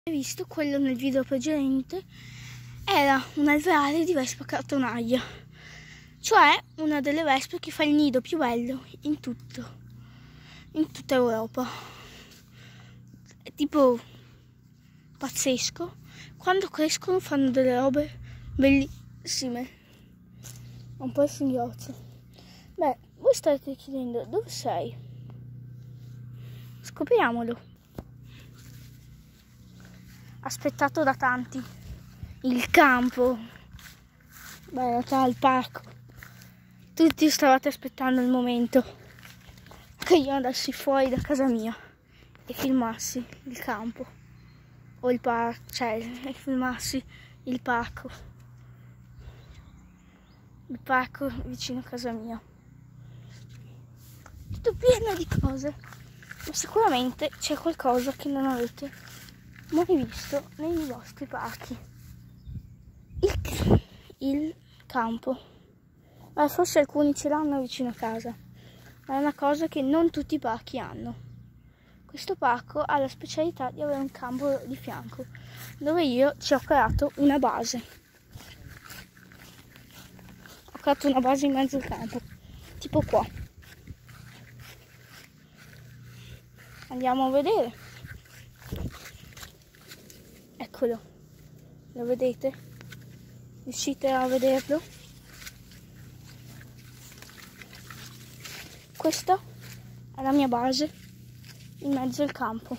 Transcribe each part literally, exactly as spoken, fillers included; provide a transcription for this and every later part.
Visto quello nel video precedente era un alveare di vespa cartonaia, cioè una delle vespe che fa il nido più bello in tutto in tutta Europa. È tipo pazzesco, quando crescono fanno delle robe bellissime. Un po' il singhiozzo. Beh, voi state chiedendo dove sei? Scopriamolo. Aspettato da tanti, il campo, beh, in realtà il parco. Tutti stavate aspettando il momento che io andassi fuori da casa mia e filmassi il campo o il parco, cioè e filmassi il parco, il parco vicino a casa mia. Tutto pieno di cose, ma sicuramente c'è qualcosa che non avete mai visto nei vostri parchi. Il, il campo. Beh, forse alcuni ce l'hanno vicino a casa, ma è una cosa che non tutti i parchi hanno. Questo parco ha la specialità di avere un campo di fianco, dove io ci ho creato una base. Ho creato una base in mezzo al campo, tipo qua. Andiamo a vedere. Eccolo, lo vedete? Riuscite a vederlo? Questa è la mia base in mezzo al campo.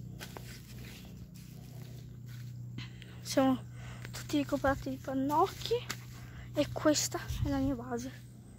Siamo tutti ricoperti di pannocchi e questa è la mia base.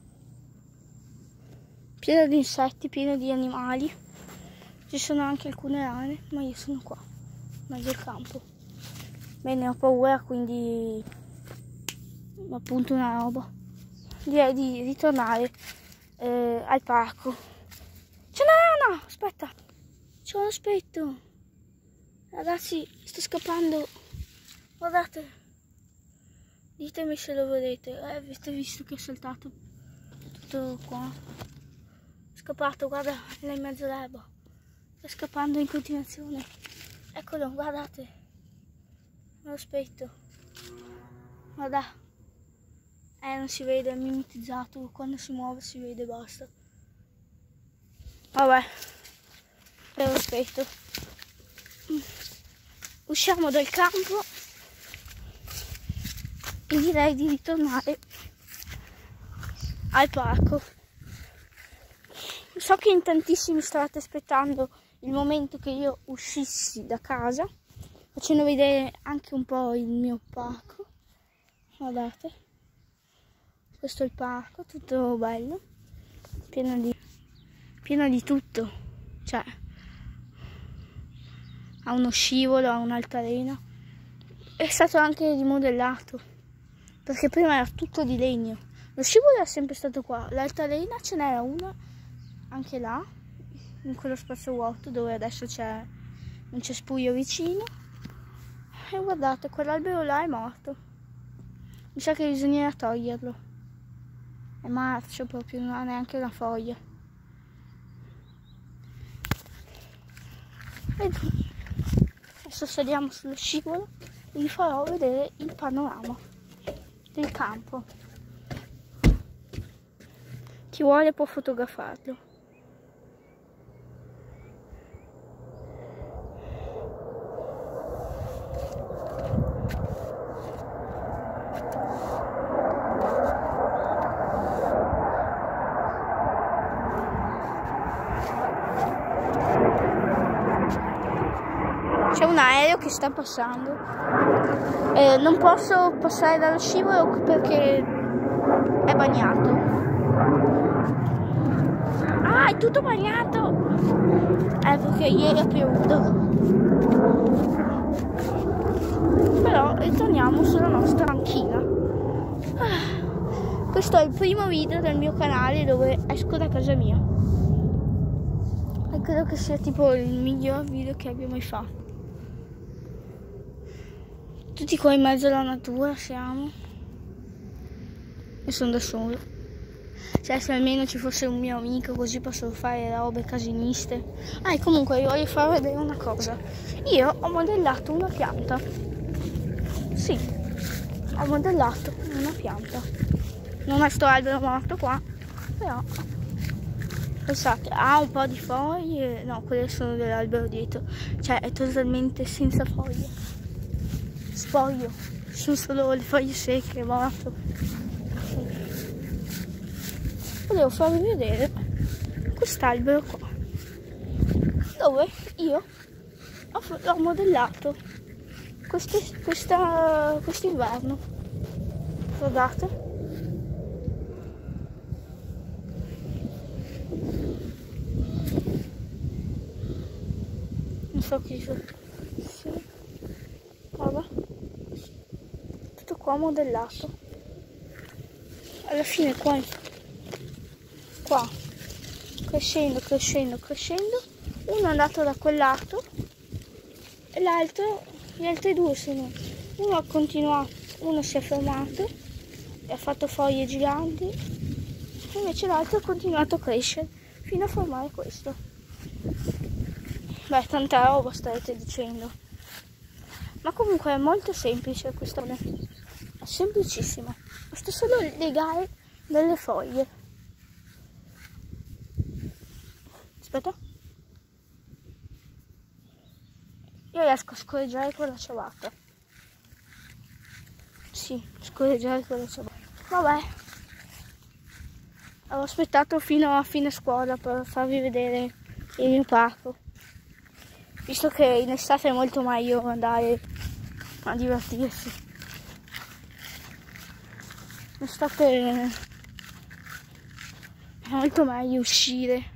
Piena di insetti, piena di animali. Ci sono anche alcune rane, ma io sono qua, in mezzo al campo. Bene, ho paura, quindi appunto una roba. Direi di ritornare eh, al parco. C'è una rana! Aspetta! C'è un aspetto! Ragazzi, sto scappando! Guardate! Ditemi se lo vedete. Eh, avete visto che è saltato tutto qua? È scappato, guarda, è là in mezzo all'erba. Sta scappando in continuazione. Eccolo, guardate! Lo aspetto. Guarda. Eh, non si vede, è mimetizzato. Quando si muove si vede, basta. Vabbè. Lo aspetto. Usciamo dal campo e direi di ritornare al parco. So che in tantissimi stavate aspettando il momento che io uscissi da casa, facendo vedere anche un po' il mio parco. Guardate, questo è il parco, tutto bello, pieno di, pieno di tutto, cioè ha uno scivolo, ha un'altalena, è stato anche rimodellato, perché prima era tutto di legno. Lo scivolo era sempre stato qua, l'altalena ce n'era una anche là, in quello spazio vuoto dove adesso c'è un cespuglio vicino. E guardate, quell'albero là è morto. Mi sa che bisognerà toglierlo. È marcio proprio, non ha neanche una foglia. E adesso saliamo sullo scivolo e vi farò vedere il panorama del campo. Chi vuole può fotografarlo. C'è un aereo che sta passando. Eh, non posso passare dallo scivolo perché è bagnato. Ah, è tutto bagnato! Eh, perché ieri ha piovuto. Però ritorniamo sulla nostra banchina. Ah, questo è il primo video del mio canale dove esco da casa mia. E credo che sia tipo il miglior video che abbia mai fatto. Tutti qua in mezzo alla natura siamo. E sono da solo. Cioè, se almeno ci fosse un mio amico, così posso fare robe casiniste. Ah, e comunque vi voglio far vedere una cosa. Io ho modellato una pianta. Sì, ho modellato una pianta. Non è sto albero morto qua, però pensate, ha un po' di foglie. No, quelle sono dell'albero dietro. Cioè, è totalmente senza foglie. Spoglio. Sono solo le foglie secche, morto. Volevo farvi vedere quest'albero qua, dove io ho, ho modellato quest'inverno. Questa, quest'inverno. Guardate. Non so chi sono. Sì. Vabbè. Tutto qua modellato. Alla fine qua, qua, crescendo, crescendo, crescendo, uno è andato da quel lato e l'altro, gli altri due sono, uno ha continuato, uno si è fermato e ha fatto foglie giganti, e invece l'altro ha continuato a crescere fino a formare questo. Beh, tanta roba starete dicendo, ma comunque è molto semplice questo, è semplicissimo, basta solo legare delle foglie. Aspetta, io riesco a scorreggiare con la ciabatta. Sì, scorreggiare con la ciabatta. Vabbè, ho aspettato fino a fine scuola per farvi vedere il mio parco, visto che in estate è molto meglio andare a divertirsi. In estate è molto meglio uscire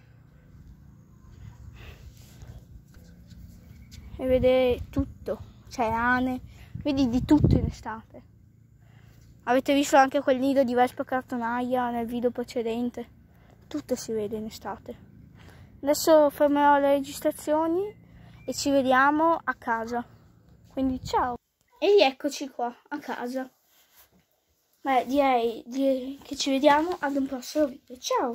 e vedere tutto, cioè rane, vedi di tutto in estate. Avete visto anche quel nido di vespa cartonaia nel video precedente? Tutto si vede in estate. Adesso fermerò le registrazioni e ci vediamo a casa. Quindi ciao! E rieccoci qua a casa. Beh, direi, direi che ci vediamo ad un prossimo video. Ciao!